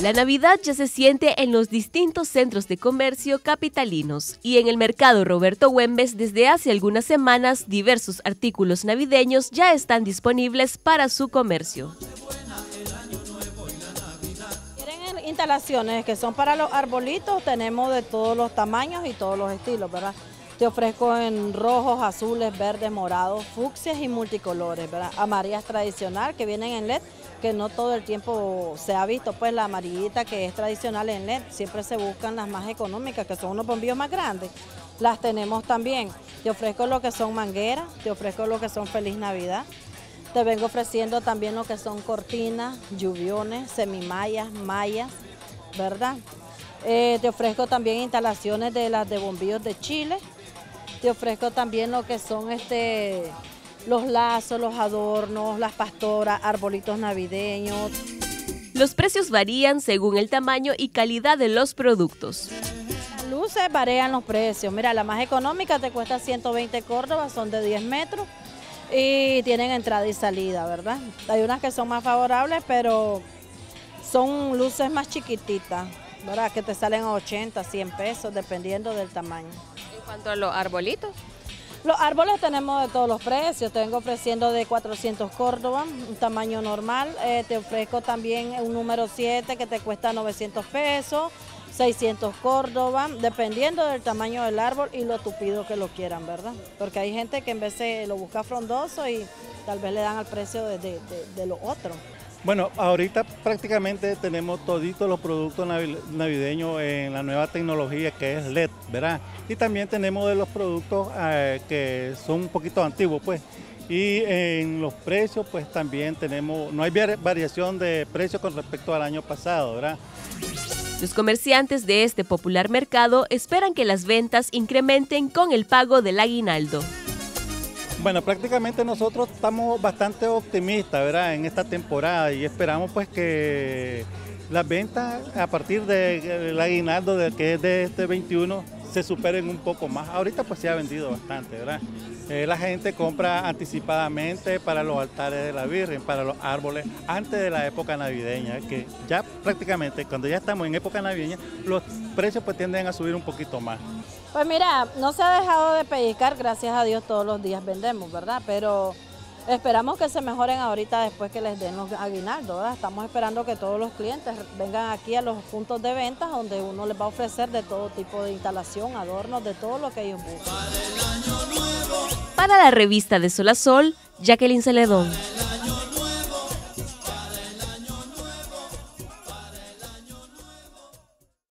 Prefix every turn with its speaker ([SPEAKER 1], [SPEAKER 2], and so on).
[SPEAKER 1] La Navidad ya se siente en los distintos centros de comercio capitalinos y en el mercado Roberto Güemes desde hace algunas semanas diversos artículos navideños ya están disponibles para su comercio.
[SPEAKER 2] Tienen instalaciones que son para los arbolitos, tenemos de todos los tamaños y todos los estilos, ¿verdad? Te ofrezco en rojos, azules, verdes, morados, fucsias y multicolores, ¿verdad? Amarillas tradicional que vienen en LED, que no todo el tiempo se ha visto, pues la amarillita que es tradicional en LED, siempre se buscan las más económicas, que son unos bombillos más grandes, las tenemos también. Te ofrezco lo que son mangueras, te ofrezco lo que son Feliz Navidad, te vengo ofreciendo también lo que son cortinas, lluviones, semimallas, mallas, ¿verdad? Te ofrezco también instalaciones de las de bombillos de Chile, te ofrezco también lo que son los lazos, los adornos, las pastoras, arbolitos navideños.
[SPEAKER 1] Los precios varían según el tamaño y calidad de los productos.
[SPEAKER 2] Las luces varían los precios. Mira, la más económica te cuesta 120 córdobas, son de 10 metros y tienen entrada y salida, ¿verdad? Hay unas que son más favorables, pero son luces más chiquititas, ¿verdad? Que te salen a 80, 100 pesos, dependiendo del tamaño.
[SPEAKER 1] En cuanto a los arbolitos.
[SPEAKER 2] Los árboles tenemos de todos los precios, te vengo ofreciendo de 400 córdobas, un tamaño normal, te ofrezco también un número 7 que te cuesta 900 pesos, 600 córdobas, dependiendo del tamaño del árbol y lo tupido que lo quieran, ¿verdad? Porque hay gente que en vez de lo busca frondoso y tal vez le dan al precio de lo otro.
[SPEAKER 3] Bueno, ahorita prácticamente tenemos toditos los productos navideños en la nueva tecnología que es LED, ¿verdad? Y también tenemos de los productos que son un poquito antiguos, pues. Y en los precios, pues también tenemos, no hay variación de precios con respecto al año pasado, ¿verdad?
[SPEAKER 1] Los comerciantes de este popular mercado esperan que las ventas incrementen con el pago del aguinaldo.
[SPEAKER 3] Bueno, prácticamente nosotros estamos bastante optimistas, ¿verdad?, en esta temporada y esperamos pues que las ventas a partir del aguinaldo que es de este 21 se superen un poco más. Ahorita pues se ha vendido bastante, ¿verdad? La gente compra anticipadamente para los altares de la Virgen, para los árboles, antes de la época navideña, que ya prácticamente cuando ya estamos en época navideña, los precios pues tienden a subir un poquito más.
[SPEAKER 2] Pues mira, no se ha dejado de pellizcar, gracias a Dios todos los días vendemos, ¿verdad? Pero esperamos que se mejoren ahorita después que les den los aguinaldos, ¿verdad? Estamos esperando que todos los clientes vengan aquí a los puntos de ventas donde uno les va a ofrecer de todo tipo de instalación, adornos, de todo lo que ellos buscan.
[SPEAKER 1] Para la revista de Sol a Sol, Jacqueline Celedón.